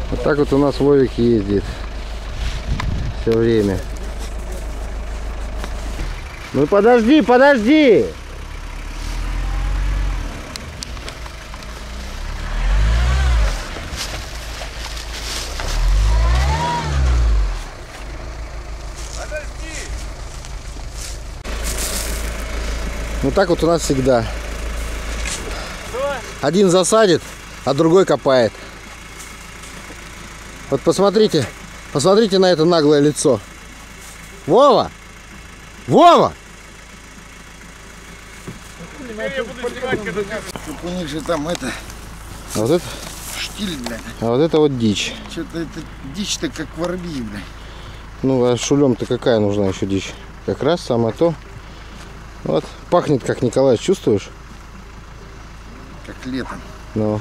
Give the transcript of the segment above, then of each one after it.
Вот так вот у нас Вовик ездит все время. Ну подожди, подожди! Ну так вот у нас всегда. Один засадит, а другой копает. Вот посмотрите, посмотрите на это наглое лицо. Вова! Вова! У них же там это... А вот это, штиль, блядь. а вот это вот дичь. Что-то это дичь-то как воробьи, блядь. Ну а шулем-то какая нужна еще дичь? Как раз самое то. Вот, пахнет как Николай, чувствуешь? Как летом. Ну.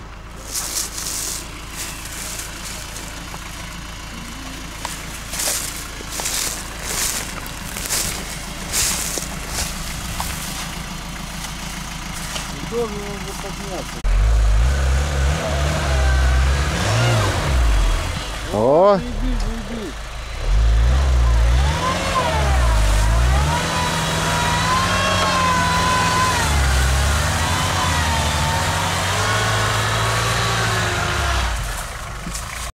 Удобно его подняться.